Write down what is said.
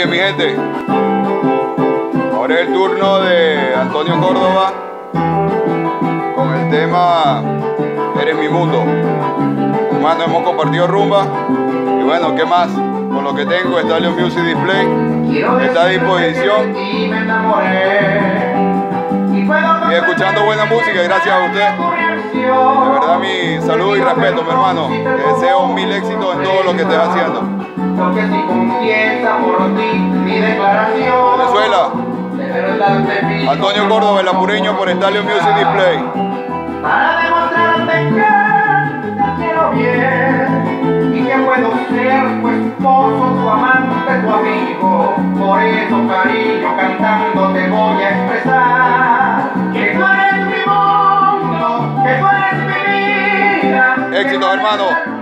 Oye, mi gente, ahora es el turno de Antonio Córdoba con el tema Eres mi mundo. Hermano, hemos compartido rumba y bueno, ¿qué más? Con lo que tengo, Stallion Music Display está a disposición y escuchando buena música gracias a usted. De verdad, mi saludo y respeto, mi hermano. Te deseo mil éxitos en todo lo que estés haciendo. Venezuela, Antonio Córdoba, el apureño por Stallion Music Display. Para demostrarte que te quiero bien y que puedo ser tu esposo, tu amante, tu amigo. Por eso, cariño, cantando te voy a expresar que tú eres mi mundo, que tú eres mi vida. Éxito, hermano.